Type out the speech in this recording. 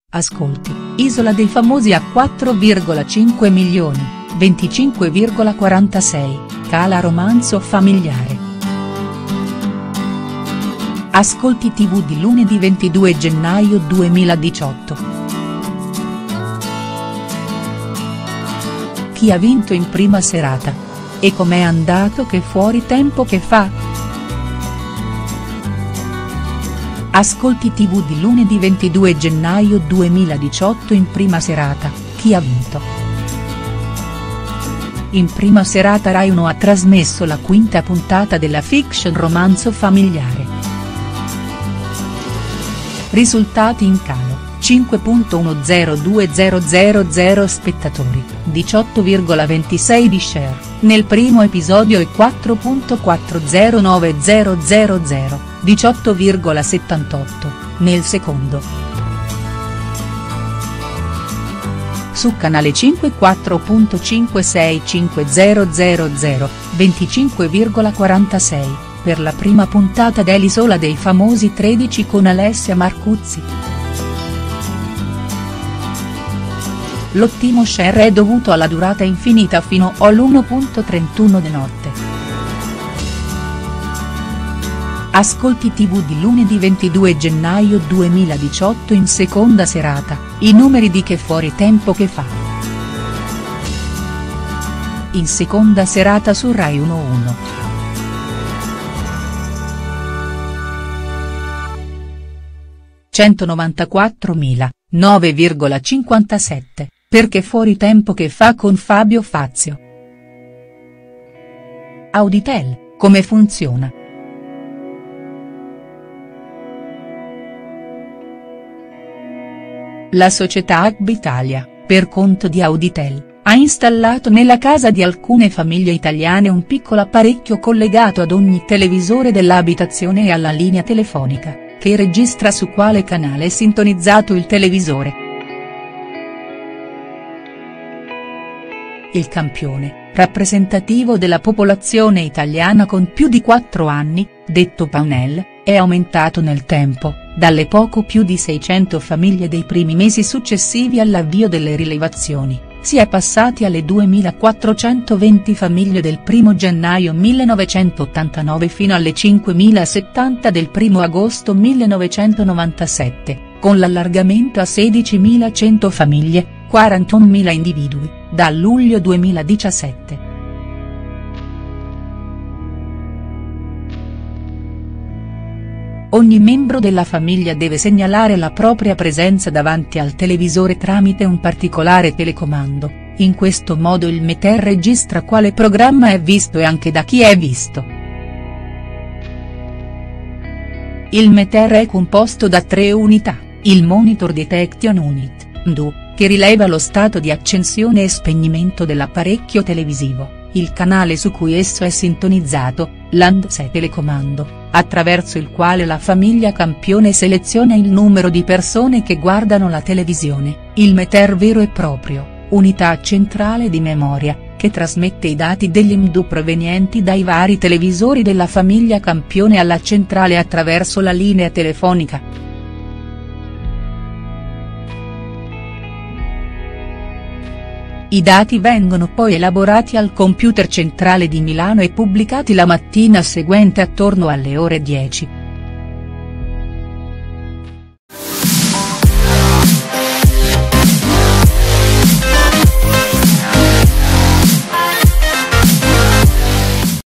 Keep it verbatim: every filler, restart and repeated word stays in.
Ascolti, Isola dei Famosi a quattro virgola cinque milioni, venticinque virgola quarantasei, cala romanzo familiare. Ascolti tivù di lunedì ventidue gennaio duemiladiciotto. Chi ha vinto in prima serata? E com'è andato che fuori tempo che fa? Ascolti tivù di lunedì ventidue gennaio duemiladiciotto in prima serata, chi ha vinto? In prima serata Rai uno ha trasmesso la quinta puntata della fiction romanzo familiare. Risultati in calo, cinque virgola centoduemilazero spettatori, diciotto virgola ventisei di share, nel primo episodio e quattro virgola quattrocentonovemilazero, diciotto virgola settantotto, nel secondo. Su Canale cinque quattro virgola cinquecentosessantacinquemila, venticinque virgola quarantasei, per la prima puntata dell'Isola dei Famosi tredici con Alessia Marcuzzi. L'ottimo share è dovuto alla durata infinita fino all'una virgola trentuno di notte. Ascolti tivù di lunedì ventidue gennaio duemiladiciotto in seconda serata, i numeri di Che fuori tempo che fa. In seconda serata su Rai uno uno. centonovantaquattromila, nove virgola cinquantasette, per Che fuori tempo che fa con Fabio Fazio. Auditel, come funziona?. La società Hub Italia, per conto di Auditel, ha installato nella casa di alcune famiglie italiane un piccolo apparecchio collegato ad ogni televisore dell'abitazione e alla linea telefonica, che registra su quale canale è sintonizzato il televisore. Il campione, rappresentativo della popolazione italiana con più di quattro anni, detto Paunel, è aumentato nel tempo, dalle poco più di seicento famiglie dei primi mesi successivi all'avvio delle rilevazioni, si è passati alle duemilaquattrocentoventi famiglie del primo gennaio millenovecentottantanove fino alle cinquemilasettanta del primo agosto millenovecentonovantasette, con l'allargamento a sedicimilacento famiglie, quarantunomila individui, da luglio duemiladiciassette. Ogni membro della famiglia deve segnalare la propria presenza davanti al televisore tramite un particolare telecomando, in questo modo il Meter registra quale programma è visto e anche da chi è visto. Il Meter è composto da tre unità, il Monitor Detection Unit, M D U, che rileva lo stato di accensione e spegnimento dell'apparecchio televisivo, il canale su cui esso è sintonizzato, l'Handset telecomando, attraverso il quale la famiglia campione seleziona il numero di persone che guardano la televisione, il Meter vero e proprio, unità centrale di memoria, che trasmette i dati degli M D U provenienti dai vari televisori della famiglia campione alla centrale attraverso la linea telefonica. I dati vengono poi elaborati al computer centrale di Milano e pubblicati la mattina seguente attorno alle ore dieci.